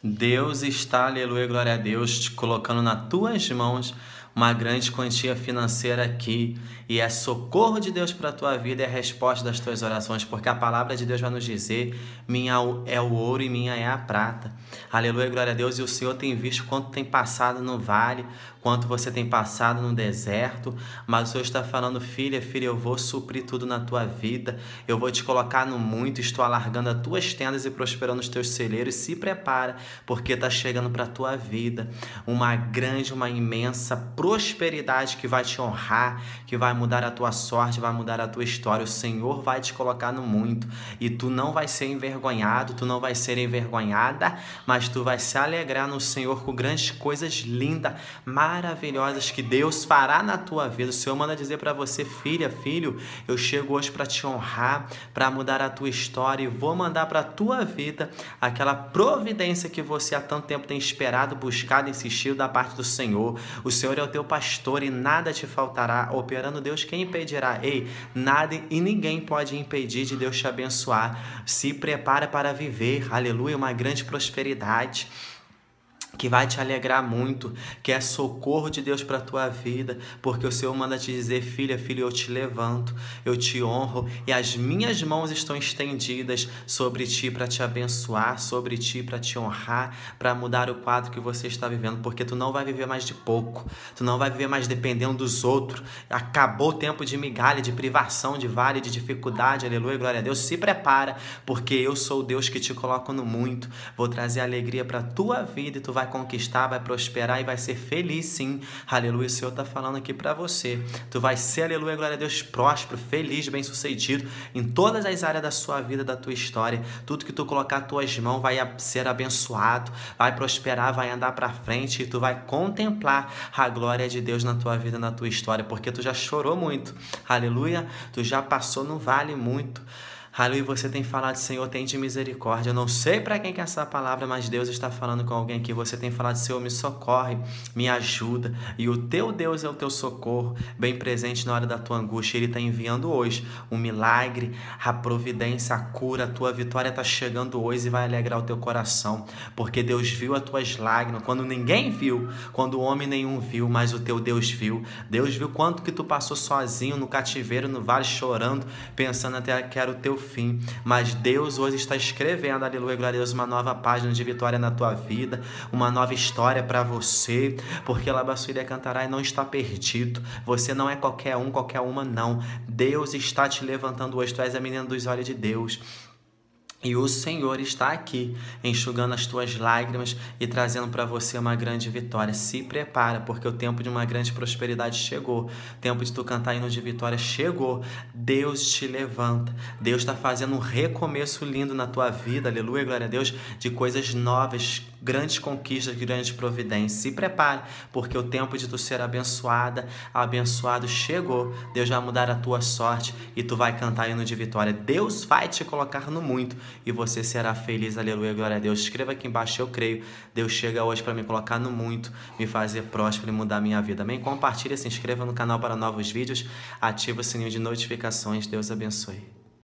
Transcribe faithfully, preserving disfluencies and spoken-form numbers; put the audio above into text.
Deus está, aleluia, glória a Deus, te colocando nas tuas mãos uma grande quantia financeira aqui, e é socorro de Deus para a tua vida e é a resposta das tuas orações, porque a palavra de Deus vai nos dizer: minha é o ouro e minha é a prata. Aleluia, glória a Deus. E o Senhor tem visto quanto tem passado no vale, quanto você tem passado no deserto, mas o Senhor está falando: filha, filha, eu vou suprir tudo na tua vida, eu vou te colocar no muito, estou alargando as tuas tendas e prosperando os teus celeiros. Se prepara, porque está chegando para a tua vida uma grande, uma imensa prosperidade que vai te honrar, que vai mudar a tua sorte, vai mudar a tua história. O Senhor vai te colocar no muito, e tu não vai ser envergonhado, tu não vai ser envergonhada, mas tu vai se alegrar no Senhor com grandes coisas lindas, maravilhosas que Deus fará na tua vida. O Senhor manda dizer para você: filha, filho, eu chego hoje para te honrar, para mudar a tua história, e vou mandar para a tua vida aquela providência que você há tanto tempo tem esperado, buscado, insistido da parte do Senhor. O Senhor é o teu pastor e nada te faltará. Operando Deus, quem impedirá? Ei, nada e ninguém pode impedir de Deus te abençoar. Se prepara para viver, aleluia, uma grande prosperidade que vai te alegrar muito, que é socorro de Deus para a tua vida, porque o Senhor manda te dizer: filha, filho, eu te levanto, eu te honro, e as minhas mãos estão estendidas sobre ti para te abençoar, sobre ti para te honrar, para mudar o quadro que você está vivendo, porque tu não vai viver mais de pouco, tu não vai viver mais dependendo dos outros. Acabou o tempo de migalha, de privação, de vale, de dificuldade, aleluia, glória a Deus. Se prepara, porque eu sou o Deus que te coloco no muito, vou trazer alegria para a tua vida, e tu vai conquistar, vai prosperar e vai ser feliz, sim. Aleluia, o Senhor está falando aqui para você. Tu vai ser, aleluia, glória a Deus, próspero, feliz, bem-sucedido em todas as áreas da sua vida, da tua história. Tudo que tu colocar as tuas mãos vai ser abençoado, vai prosperar, vai andar para frente, e tu vai contemplar a glória de Deus na tua vida, na tua história, porque tu já chorou muito, aleluia, tu já passou no vale muito. Aleluia, você tem falado: Senhor, tem de misericórdia. Eu não sei para quem que é essa palavra, mas Deus está falando com alguém aqui. Você tem falado: Senhor, me socorre, me ajuda. E o teu Deus é o teu socorro, bem presente na hora da tua angústia. Ele está enviando hoje um milagre, a providência, a cura, a tua vitória está chegando hoje e vai alegrar o teu coração, porque Deus viu as tuas lágrimas quando ninguém viu, quando o homem nenhum viu, mas o teu Deus viu. Deus viu quanto que tu passou sozinho no cativeiro, no vale, chorando, pensando até que era o teu fim, mas Deus hoje está escrevendo, aleluia, glória a Deus, uma nova página de vitória na tua vida, uma nova história para você, porque Labassuíra cantará e não está perdido. Você não é qualquer um, qualquer uma, não. Deus está te levantando hoje. Tu és a menina dos olhos de Deus. E o Senhor está aqui, enxugando as tuas lágrimas e trazendo para você uma grande vitória. Se prepara, porque o tempo de uma grande prosperidade chegou. O tempo de tu cantar hino de vitória chegou. Deus te levanta. Deus está fazendo um recomeço lindo na tua vida, aleluia, glória a Deus, de coisas novas, grandes conquistas, grandes providências. Se prepara, porque o tempo de tu ser abençoada, abençoado chegou. Deus vai mudar a tua sorte e tu vai cantar hino de vitória. Deus vai te colocar no muito, e você será feliz, aleluia, glória a Deus. Escreva aqui embaixo: eu creio. Deus chega hoje para me colocar no muito, me fazer próspero e mudar a minha vida. Amém? Compartilha, se inscreva no canal para novos vídeos, ativa o sininho de notificações. Deus abençoe.